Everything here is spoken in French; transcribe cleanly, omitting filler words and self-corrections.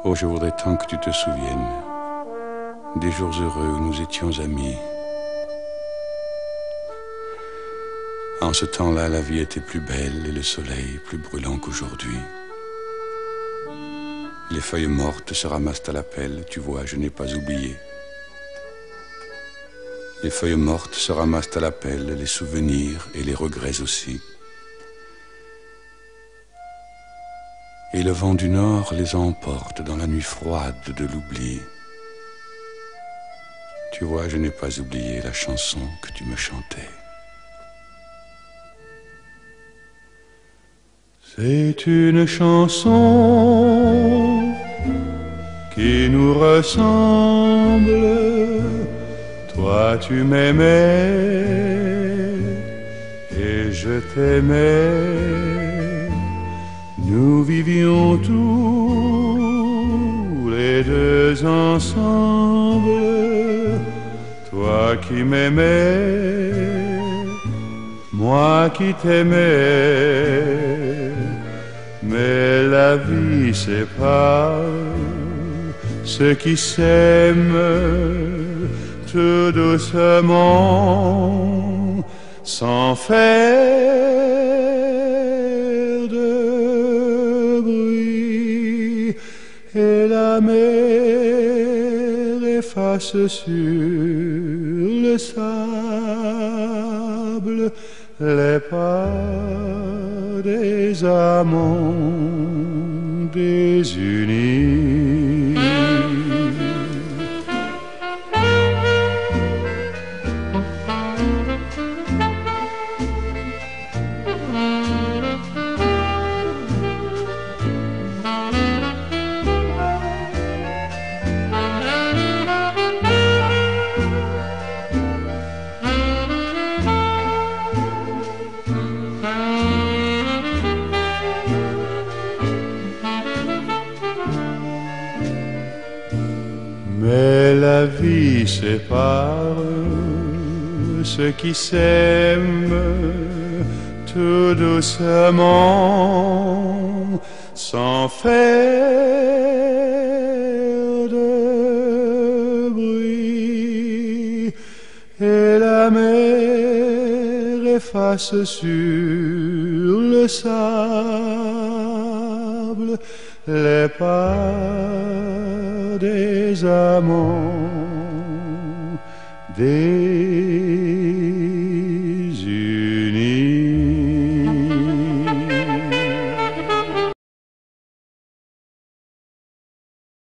Oh, je voudrais tant que tu te souviennes des jours heureux où nous étions amis. En ce temps-là, la vie était plus belle et le soleil plus brûlant qu'aujourd'hui. Les feuilles mortes se ramassent à la pelle, tu vois, je n'ai pas oublié. Les feuilles mortes se ramassent à la pelle, les souvenirs et les regrets aussi. Et le vent du nord les emporte dans la nuit froide de l'oubli. Tu vois, je n'ai pas oublié la chanson que tu me chantais. C'est une chanson qui nous ressemble. Toi tu m'aimais et je t'aimais. Nous vivions tous les deux ensemble. Toi qui m'aimais, moi qui t'aimais. Mais la vie sépare ceux qui s'aiment tout doucement, sans faire de bruit. Et la mer efface sur le sable les pas des amants désunis. Mais la vie sépare ceux qui s'aiment tout doucement, sans faire de bruit. Et la mer efface sur le sable les pas des amants désunis.